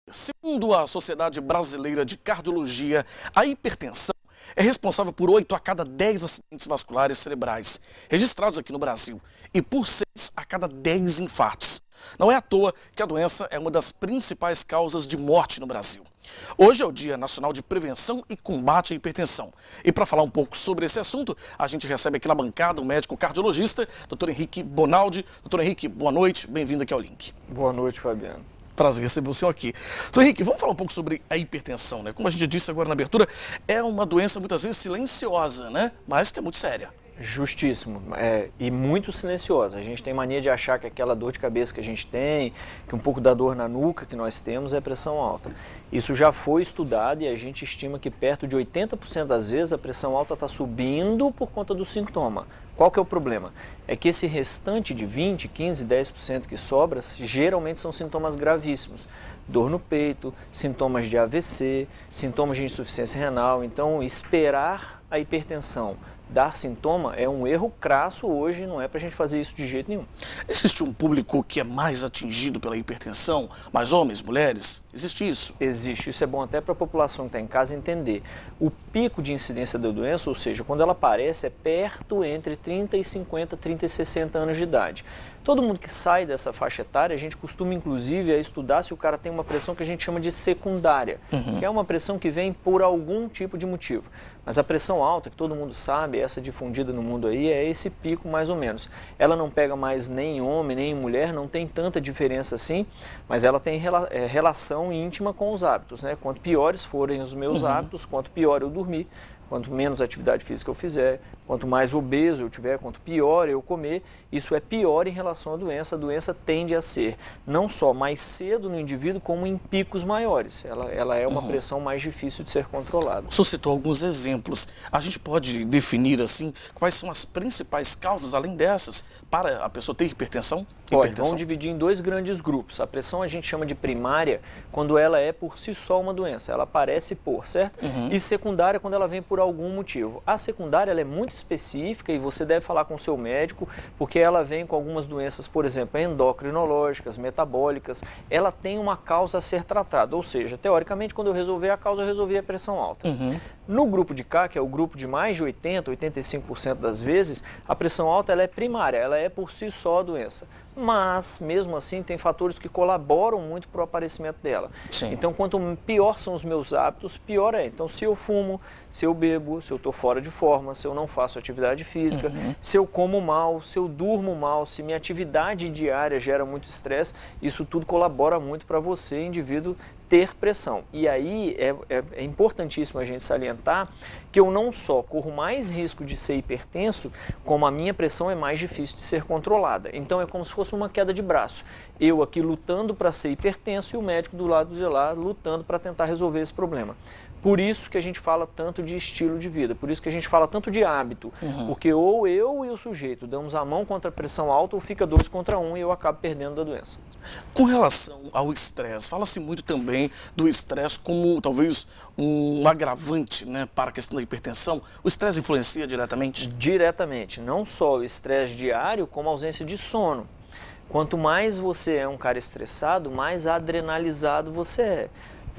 Segundo a Sociedade Brasileira de Cardiologia, a hipertensão é responsável por 8 a cada 10 acidentes vasculares cerebrais registrados aqui no Brasil e por 6 a cada 10 infartos. Não é à toa que a doença é uma das principais causas de morte no Brasil. Hoje é o Dia Nacional de Prevenção e Combate à Hipertensão. E para falar um pouco sobre esse assunto, a gente recebe aqui na bancada o médico cardiologista, Dr. Henrique Bonaldi. Dr. Henrique, boa noite, bem-vindo aqui ao Link. Boa noite, Fabiano. Prazer receber o senhor aqui. Doutor Henrique, vamos falar um pouco sobre a hipertensão, né? Como a gente disse agora na abertura, é uma doença muitas vezes silenciosa, né? Mas que é muito séria. Justíssimo, e muito silenciosa. A gente tem mania de achar que aquela dor de cabeça que a gente tem, que um pouco da dor na nuca que nós temos é pressão alta. Isso já foi estudado e a gente estima que perto de 80% das vezes a pressão alta está subindo por conta do sintoma. Qual que é o problema? É que esse restante de 20, 15, 10% que sobra, geralmente são sintomas gravíssimos. Dor no peito, sintomas de AVC, sintomas de insuficiência renal. Então, esperar a hipertensão dar sintoma é um erro crasso hoje, não é para a gente fazer isso de jeito nenhum. Existe um público que é mais atingido pela hipertensão? Mais homens, mulheres? Existe isso? Existe, isso é bom até para a população que está em casa entender. O pico de incidência da doença, ou seja, quando ela aparece, é perto entre 30 e 50, 30 e 60 anos de idade. Todo mundo que sai dessa faixa etária, a gente costuma inclusive a estudar se o cara tem uma pressão que a gente chama de secundária, que é uma pressão que vem por algum tipo de motivo. Mas a pressão alta, que todo mundo sabe, essa difundida no mundo aí, é esse pico mais ou menos. Ela não pega mais nem em homem, nem em mulher, não tem tanta diferença assim, mas ela tem relação íntima com os hábitos, né? Quanto piores forem os meus hábitos, quanto pior eu dormir, quanto menos atividade física eu fizer, quanto mais obeso eu tiver, quanto pior eu comer, isso é pior em relação à doença. A doença tende a ser não só mais cedo no indivíduo, como em picos maiores. Ela é uma pressão mais difícil de ser controlada. O senhor citou alguns exemplos. A gente pode definir, assim, quais são as principais causas, além dessas, para a pessoa ter hipertensão? Olha, vamos dividir em dois grandes grupos. A pressão a gente chama de primária quando ela é por si só uma doença, ela aparece por, certo? E secundária quando ela vem por algum motivo. A secundária ela é muito específica e você deve falar com o seu médico, porque ela vem com algumas doenças, por exemplo, endocrinológicas, metabólicas. Ela tem uma causa a ser tratada, ou seja, teoricamente, quando eu resolver a causa, eu resolvi a pressão alta. No grupo de cá, que é o grupo de mais de 80, 85% das vezes, a pressão alta ela é primária, ela é por si só a doença. Mas, mesmo assim, tem fatores que colaboram muito para o aparecimento dela. Sim. Então, quanto pior são os meus hábitos, pior é. Então, se eu fumo, se eu bebo, se eu estou fora de forma, se eu não faço atividade física, se eu como mal, se eu durmo mal, se minha atividade diária gera muito estresse, isso tudo colabora muito para você, indivíduo, ter pressão. E aí é importantíssimo a gente salientar que eu não só corro mais risco de ser hipertenso, como a minha pressão é mais difícil de ser controlada. Então é como se fosse uma queda de braço. Eu aqui lutando para ser hipertenso e o médico do lado de lá lutando para tentar resolver esse problema. Por isso que a gente fala tanto de estilo de vida, por isso que a gente fala tanto de hábito, porque ou eu e o sujeito damos a mão contra a pressão alta ou fica 2 contra 1 e eu acabo perdendo da doença. Com relação ao estresse, fala-se muito também do estresse como talvez um agravante, né, para a questão da hipertensão. O estresse influencia diretamente? Diretamente, não só o estresse diário, como a ausência de sono. Quanto mais você é um cara estressado, mais adrenalizado você é,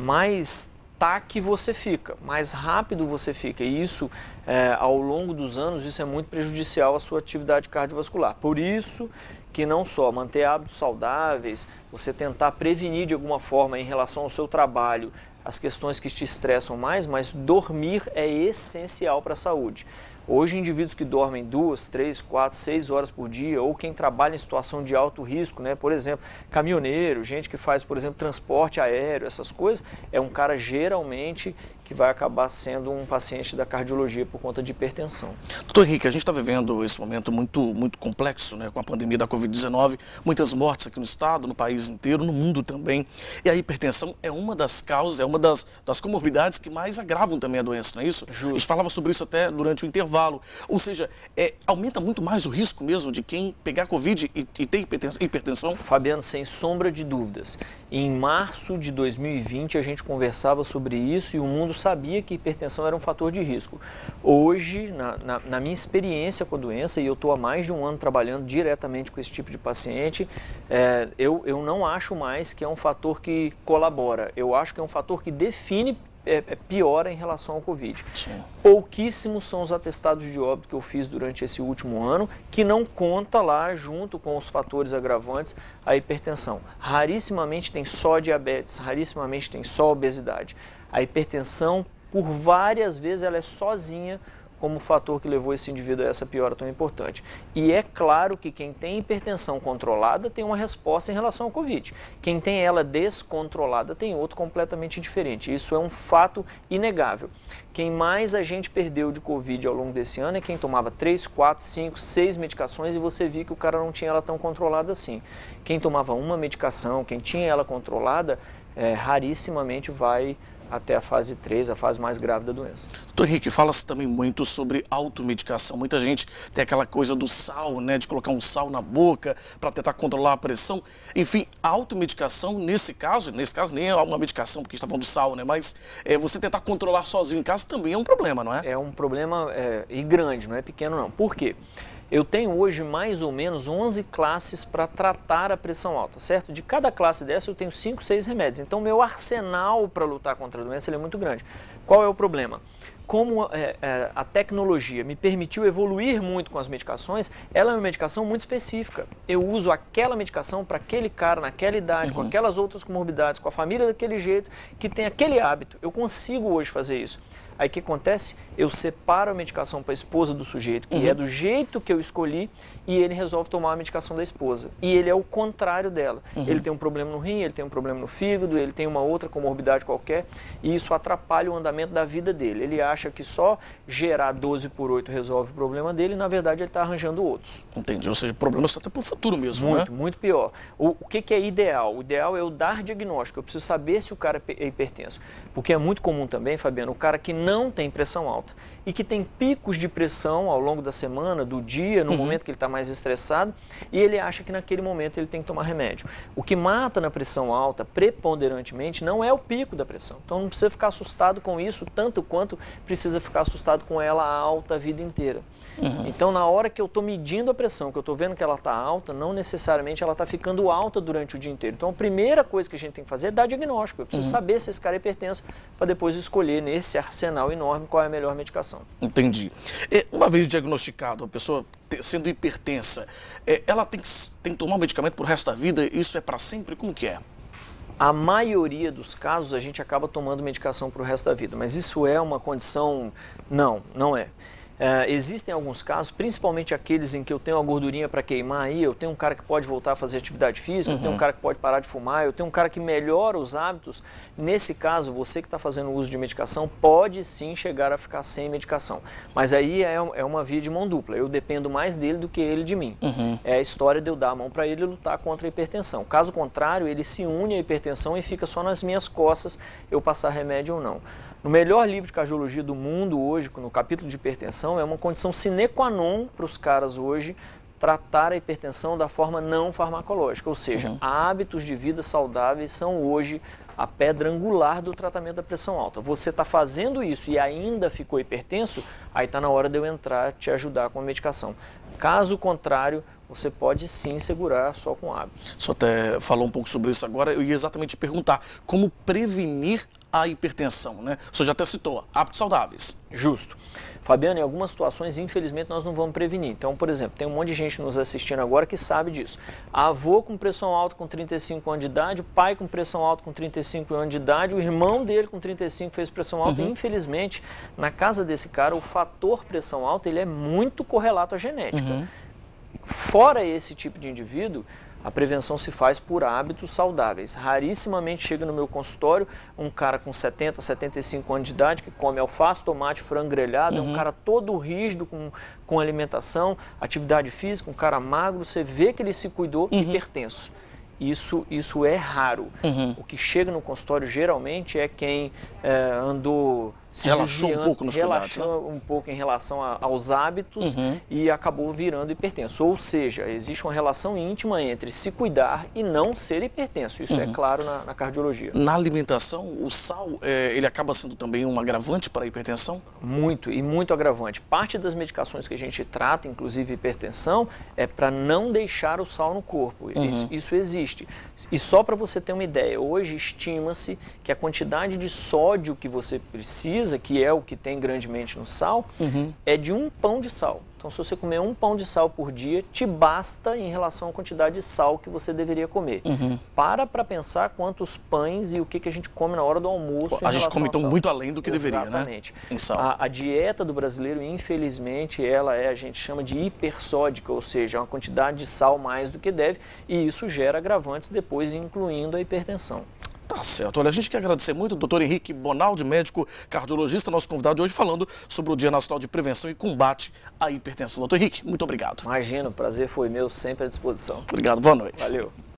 mais taque você fica, mais rápido você fica, e isso ao longo dos anos isso é muito prejudicial à sua atividade cardiovascular. Por isso que não só manter hábitos saudáveis, você tentar prevenir de alguma forma em relação ao seu trabalho as questões que te estressam mais, mas dormir é essencial para a saúde. Hoje, indivíduos que dormem 2, 3, 4, 6 horas por dia, ou quem trabalha em situação de alto risco, né? Por exemplo, caminhoneiro, gente que faz, por exemplo, transporte aéreo, essas coisas, é um cara geralmente que vai acabar sendo um paciente da cardiologia por conta de hipertensão. Doutor Henrique, a gente está vivendo esse momento muito complexo, né, com a pandemia da Covid-19, muitas mortes aqui no estado, no país inteiro, no mundo também. E a hipertensão é uma das causas, é uma das comorbidades que mais agravam também a doença, não é isso? Justo. A gente falava sobre isso até durante o intervalo. Ou seja, aumenta muito mais o risco mesmo de quem pegar Covid e ter hipertensão? Fabiano, sem sombra de dúvidas. Em março de 2020 a gente conversava sobre isso e o mundo sabia que hipertensão era um fator de risco. Hoje, na minha experiência com a doença, e eu estou há mais de um ano trabalhando diretamente com esse tipo de paciente, eu não acho mais que é um fator que colabora. Eu acho que é um fator que define, piora em relação ao Covid. Sim. Pouquíssimos são os atestados de óbito que eu fiz durante esse último ano, que não conta lá, junto com os fatores agravantes, a hipertensão. Rarissimamente tem só diabetes, rarissimamente tem só obesidade. A hipertensão, por várias vezes, ela é sozinha como fator que levou esse indivíduo a essa piora tão importante. E é claro que quem tem hipertensão controlada tem uma resposta em relação ao Covid. Quem tem ela descontrolada tem outro completamente diferente. Isso é um fato inegável. Quem mais a gente perdeu de Covid ao longo desse ano é quem tomava 3, 4, 5, 6 medicações e você viu que o cara não tinha ela tão controlada assim. Quem tomava uma medicação, quem tinha ela controlada, rarissimamente vai até a fase 3, a fase mais grave da doença. Doutor Henrique, fala-se também muito sobre automedicação. Muita gente tem aquela coisa do sal, né, de colocar um sal na boca para tentar controlar a pressão. Enfim, a automedicação, nesse caso nem é uma medicação, porque a gente está falando do sal, né, mas você tentar controlar sozinho em casa também é um problema, não é? É um problema e grande, não é pequeno não. Por quê? Eu tenho hoje mais ou menos 11 classes para tratar a pressão alta, certo? De cada classe dessa eu tenho 5, 6 remédios. Então, meu arsenal para lutar contra a doença ele é muito grande. Qual é o problema? Como a tecnologia me permitiu evoluir muito com as medicações, ela é uma medicação muito específica. Eu uso aquela medicação para aquele cara, naquela idade, com aquelas outras comorbidades, com a família daquele jeito, que tem aquele hábito. Eu consigo hoje fazer isso. Aí o que acontece? Eu separo a medicação para a esposa do sujeito, que é do jeito que eu escolhi, e ele resolve tomar a medicação da esposa. E ele é o contrário dela. Ele tem um problema no rim, ele tem um problema no fígado, ele tem uma outra comorbidade qualquer, e isso atrapalha o andamento da vida dele. Ele acha que só gerar 12/8 resolve o problema dele, e na verdade ele está arranjando outros. Entendi, ou seja, problemas até para o futuro mesmo, muito, né? Muito pior. O que é ideal? O ideal é eu dar diagnóstico, eu preciso saber se o cara é hipertenso. Porque é muito comum também, Fabiano, o cara que não tem pressão alta e que tem picos de pressão ao longo da semana, do dia, no momento que ele está mais estressado, e ele acha que naquele momento ele tem que tomar remédio. O que mata na pressão alta, preponderantemente, não é o pico da pressão. Então não precisa ficar assustado com isso, tanto quanto precisa ficar assustado com ela alta a vida inteira. Então, na hora que eu estou medindo a pressão, que eu estou vendo que ela está alta, não necessariamente ela está ficando alta durante o dia inteiro. Então, a primeira coisa que a gente tem que fazer é dar diagnóstico. Eu preciso saber se esse cara é hipertenso para depois escolher nesse arsenal enorme qual é a melhor medicação. Entendi. Uma vez diagnosticado, a pessoa sendo hipertensa, ela tem que tomar um medicamento para o resto da vida? Isso é para sempre? Como que é? A maioria dos casos a gente acaba tomando medicação para o resto da vida, mas isso é uma condição? Não, não é. Existem alguns casos, principalmente aqueles em que eu tenho uma gordurinha para queimar aí, eu tenho um cara que pode voltar a fazer atividade física, eu tenho um cara que pode parar de fumar, eu tenho um cara que melhora os hábitos. Nesse caso, você que está fazendo uso de medicação pode sim chegar a ficar sem medicação. Mas aí é uma via de mão dupla, eu dependo mais dele do que ele de mim. É a história de eu dar a mão para ele e lutar contra a hipertensão. Caso contrário, ele se une à hipertensão e fica só nas minhas costas eu passar remédio ou não. No melhor livro de cardiologia do mundo hoje, no capítulo de hipertensão, é uma condição sine qua non para os caras hoje tratar a hipertensão da forma não farmacológica, ou seja, hábitos de vida saudáveis são hoje a pedra angular do tratamento da pressão alta. Você está fazendo isso e ainda ficou hipertenso, aí está na hora de eu entrar te ajudar com a medicação. Caso contrário, você pode sim segurar só com hábitos. O senhor até falou um pouco sobre isso agora, eu ia exatamente te perguntar como prevenir a hipertensão, né? O senhor já até citou, hábitos saudáveis. Justo. Fabiano, em algumas situações, infelizmente, nós não vamos prevenir. Então, por exemplo, tem um monte de gente nos assistindo agora que sabe disso. Avô com pressão alta com 35 anos de idade, o pai com pressão alta com 35 anos de idade, o irmão dele com 35 fez pressão alta. E, infelizmente, na casa desse cara, o fator pressão alta ele é muito correlato à genética. Fora esse tipo de indivíduo, a prevenção se faz por hábitos saudáveis. Rarissimamente chega no meu consultório um cara com 70, 75 anos de idade que come alface, tomate, frango grelhado, é um cara todo rígido com alimentação, atividade física, um cara magro, você vê que ele se cuidou, hipertenso. Isso é raro. O que chega no consultório geralmente é quem andou se relaxou um pouco nos cuidados, né? relaxou um pouco em relação aos hábitos e acabou virando hipertenso. Ou seja, existe uma relação íntima entre se cuidar e não ser hipertenso. Isso é claro na cardiologia. Na alimentação, o sal, ele acaba sendo também um agravante para a hipertensão? Muito, e muito agravante. Parte das medicações que a gente trata, inclusive hipertensão, é para não deixar o sal no corpo. Isso existe. E só para você ter uma ideia, hoje estima-se que a quantidade de sódio que você precisa, que é o que tem grandemente no sal, é de 1 pão de sal. Então, se você comer 1 pão de sal por dia, te basta em relação à quantidade de sal que você deveria comer. Para pensar quantos pães e o que a gente come na hora do almoço. A gente come então muito além do que deveria, né? Exatamente. Em sal. A dieta do brasileiro, infelizmente, ela a gente chama de hipersódica, ou seja, uma quantidade de sal mais do que deve, e isso gera agravantes depois, incluindo a hipertensão. Tá certo. Olha, a gente quer agradecer muito o Dr. Henrique Bonaldi, médico cardiologista, nosso convidado de hoje, falando sobre o Dia Nacional de Prevenção e Combate à Hipertensão. Dr. Henrique, muito obrigado. Imagina, o prazer foi meu, sempre à disposição. Obrigado, boa noite. Valeu.